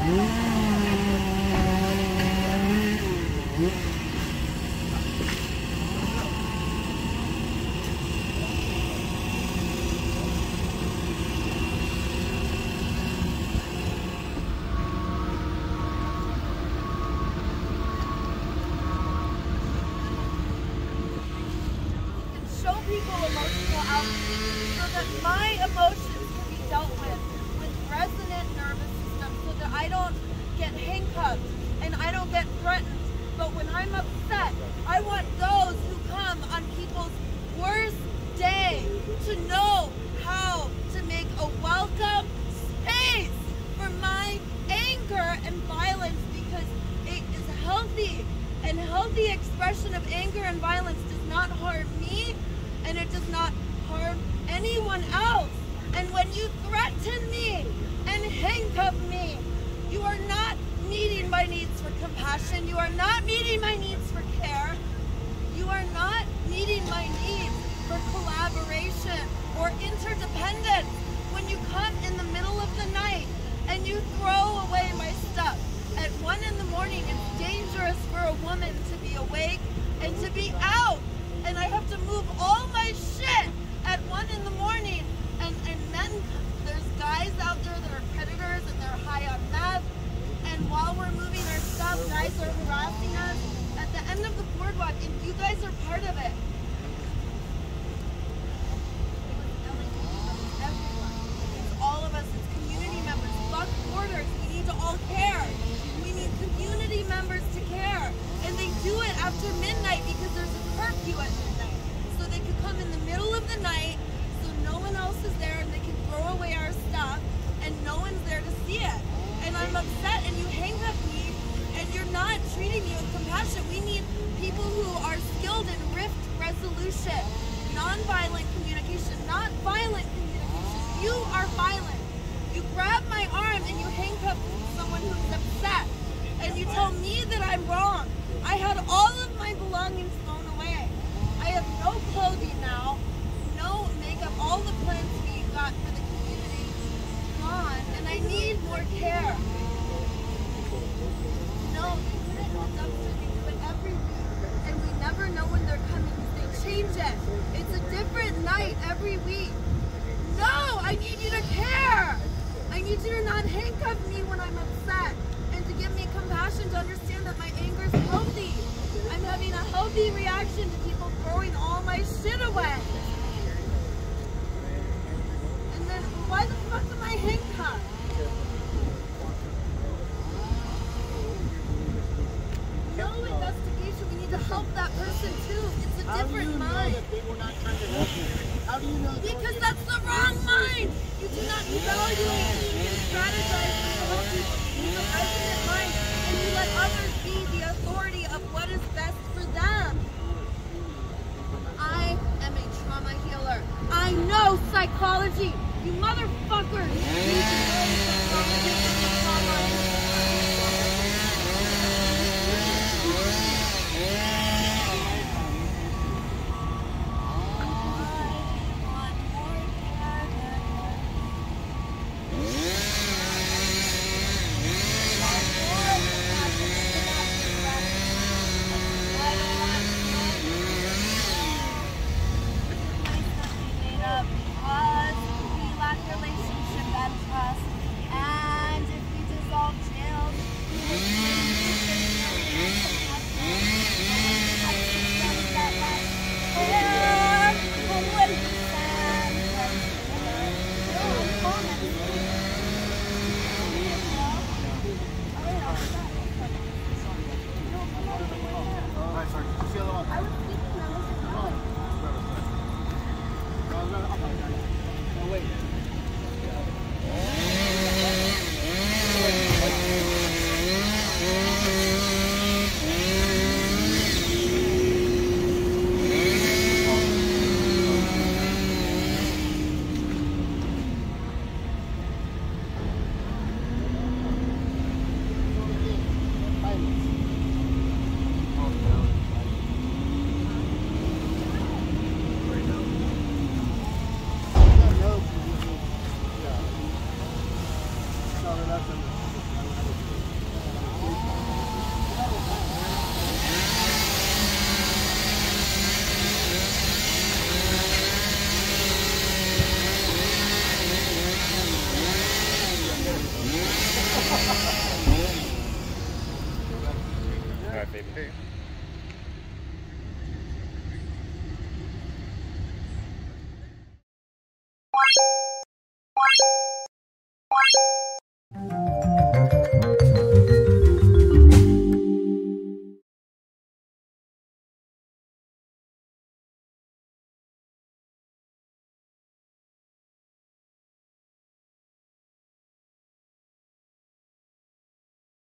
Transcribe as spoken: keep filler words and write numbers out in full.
Emotional outreach so that my emotions can be dealt with with resonant nervous system so that I don't get handcuffed and I don't get threatened. But when I'm upset, I want those who come on people's worst day to know how to make a welcome space for my anger and violence, because it is healthy, and healthy expression of anger and violence does not harm me, and it does not harm anyone else. And when you threaten me and handcuff me, you are not meeting my needs for compassion. You are not meeting my needs for care. You are not meeting my needs for collaboration or interdependence. When you come in the middle of the night and you throw away my stuff at one in the morning, it's dangerous for a woman to be awake and to be out. And I have to move all my shit at one in the morning. And, and then there's guys out there that are predators and they're high on meth. And while we're moving our stuff, guys are harassing us at the end of the boardwalk, and you guys are part of it. It's everyone. It's all of us. It's community members. Fuck borders. We need to all care. We need community members to care. And they do it after midnight because there's a curfew at midnight. So they could come in the middle of the night so no one else is there, and they can throw away our stuff and no one's there to see it. And I'm upset, and you handcuff me and you're not treating me with compassion. We need people who are skilled in rift resolution, non-violent communication, not violent communication. You are violent. You grab my arm and you handcuff someone who's upset, and you tell me that I'm wrong. I had all of my belongings thrown away. I have no clothing now, no makeup, all the plans we got for the community gone, and I need more care. No, they put it in the dumpster, they do it every week, and we never know when they're coming. They change it. It's a different night every week. No, I need you to care. I need you to not handcuff me when I'm upset, and to give me compassion to understand that my anger is healthy. I'm having a healthy reaction to people throwing all my shit away. And then why the fuck am I handcuffed? No investigation. We need to help that person too. It's a How different do you mind. know that they were not trying to help you? How do you know? Because that's the wrong mind. You do not evaluate and strategize to help people with the resident mind, and you let others be the authority of what is best for them. I am a trauma healer. I know psychology. You motherfuckers need to know psychology and trauma. Okay.